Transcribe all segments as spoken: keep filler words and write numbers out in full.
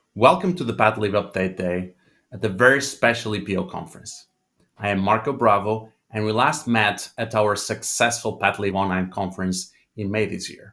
Welcome to the PathLib Update Day at the very special E P O conference. I am Marco Bravo, and we last met at our successful PathLib online conference in May this year.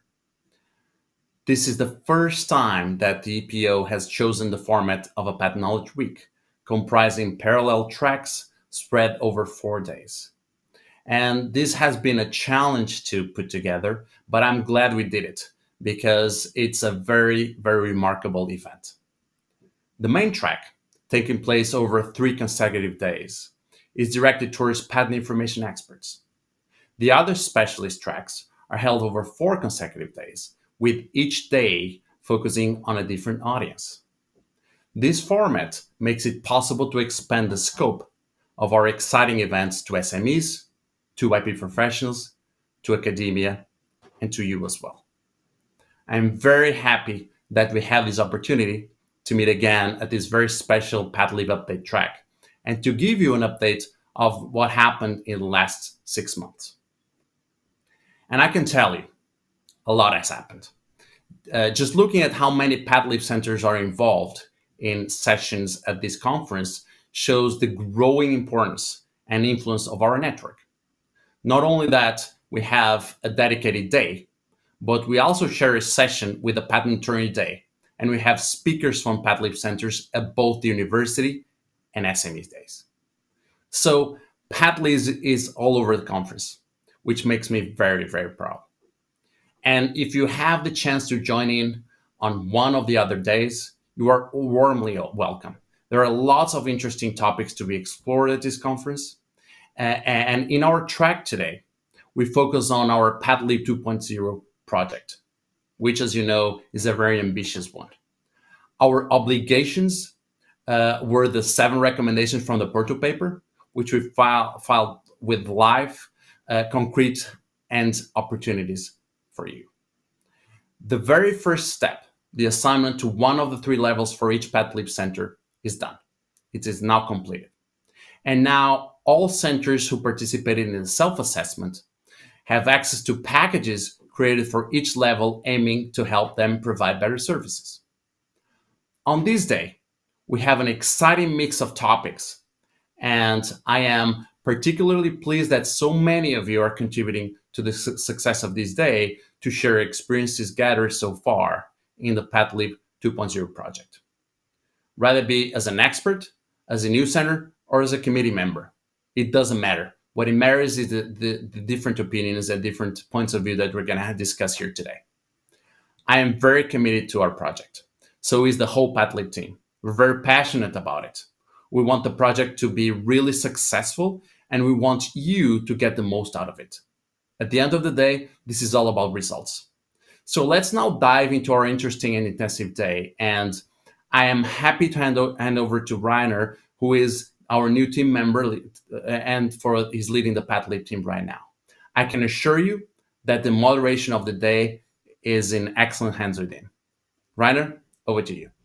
This is the first time that the E P O has chosen the format of a Path Knowledge Week, comprising parallel tracks spread over four days. And this has been a challenge to put together, but I'm glad we did it because it's a very, very remarkable event. The main track, taking place over three consecutive days, is directed towards patent information experts. The other specialist tracks are held over four consecutive days, with each day focusing on a different audience. This format makes it possible to expand the scope of our exciting events to S M Es, to I P professionals, to academia, and to you as well. I'm very happy that we have this opportunity to meet again at this very special PathLib Update track and to give you an update of what happened in the last six months. And I can tell you, a lot has happened. Uh, just looking at how many PathLib centers are involved in sessions at this conference shows the growing importance and influence of our network. Not only that, we have a dedicated day, but we also share a session with a patent attorney day, and we have speakers from PathLib centers at both the university and S M E days. So PathLib is, is all over the conference, which makes me very, very proud. And if you have the chance to join in on one of the other days, you are warmly welcome. There are lots of interesting topics to be explored at this conference. Uh, and in our track today, we focus on our PathLib two point oh project, which, as you know, is a very ambitious one. Our obligations uh, were the seven recommendations from the Porto paper, which we file, filed with live, uh, concrete, and opportunities for you. The very first step, the assignment to one of the three levels for each PathLib center, is done. It is now completed. And now all centers who participated in the self-assessment have access to packages created for each level, aiming to help them provide better services. On this day, we have an exciting mix of topics, and I am particularly pleased that so many of you are contributing to the su success of this day to share experiences gathered so far in the PathLib two point oh project. Rather be as an expert, as a new center, or as a committee member, it doesn't matter. What it matters is the, the, the different opinions and different points of view that we're going to discuss here today. I am very committed to our project. So is the whole PathLib team. We're very passionate about it. We want the project to be really successful, and we want you to get the most out of it. At the end of the day, this is all about results. So let's now dive into our interesting and intensive day. And I am happy to hand, hand over to Rainer, who is our new team member, and for he's leading the PathLib team right now. I can assure you that the moderation of the day is in excellent hands with him. Rainer, over to you.